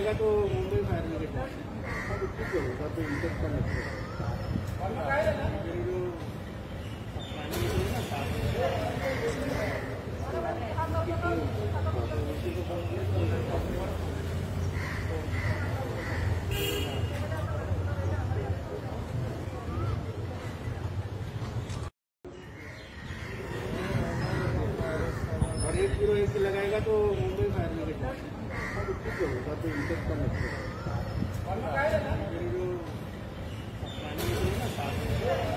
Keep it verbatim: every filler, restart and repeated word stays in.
लगाएगा तो Mumbai fire brigade होगा तो इंटरेस्ट का लगता है। और एक किलो एक लगाएगा तो मुंबई फायर ब्रिगेड होगा तो इंटरेस्ट का लगता है।